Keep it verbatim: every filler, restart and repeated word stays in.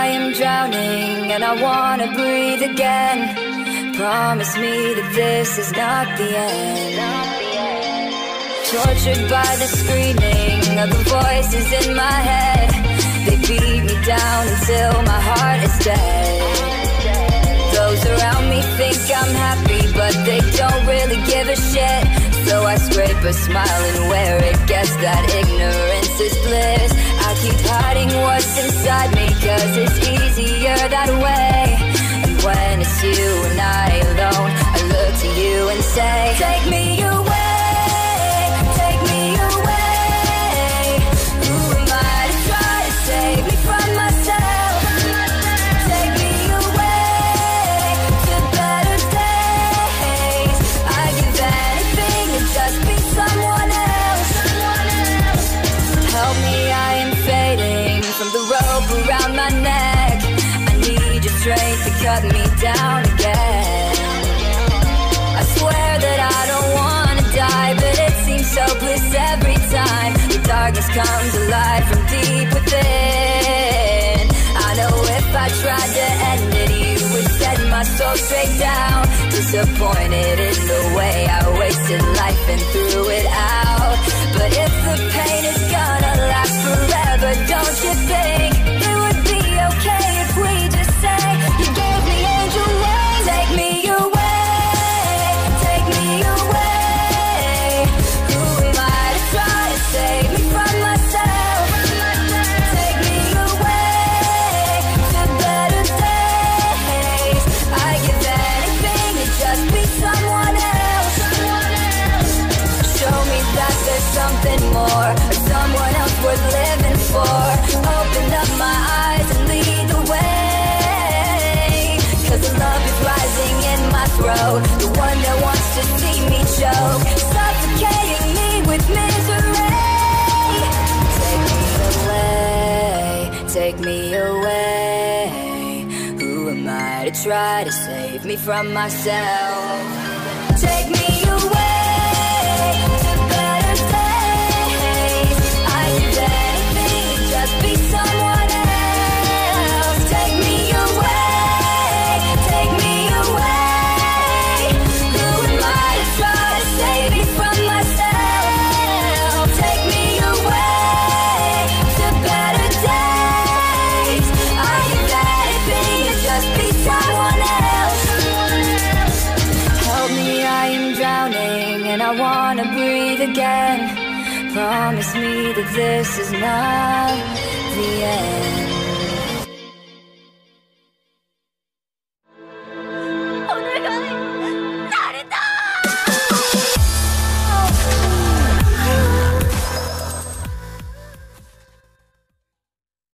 I am drowning and I wanna breathe again. Promise me that this is not the end. Tortured by the screaming of the voices in my head. They beat me down until my heart is dead. Those around me think I'm happy, but they don't really give a shit. So I scrape a smile and wear it, guess that ignorance is bliss. I keep hiding what's inside me, cause it's easier that way. And when it's you and I alone, I look to you and say, take me away, take me away. Who am I to try to save me from myself? Take me away to better days. I give anything to just be someone else. Help me, I am fading from the rope around my neck. I need your strength to cut me down again. I swear that I don't wanna die, but it seems so bliss every time. The darkness comes alive from deep within. I know if I tried to end it, you would set my soul straight down. Disappointed in the way I wasted life and threw it out. But if the pain is gonna last forever, don't you think it would be okay if we just say, you gave me angel wings? Take me away, take me away. Who am I to try to save me from myself? Take me away to better days. I give anything to just be someone else. Show me that there's something more, or someone else worth living for. Open up my eyes and lead the way. Cause the love is rising in my throat, the one that wants to see me choke, suffocating me with misery. Take me away, take me away. Who am I to try to save me from myself? Take me away to better days. I give anything to just be someone else. Take me away, take me away. Who am I to try to save me from myself? Take me away to better days. I give anything to just be someone else. Help me, I am drowning and I wanna breathe again. Promise me that this is not the end.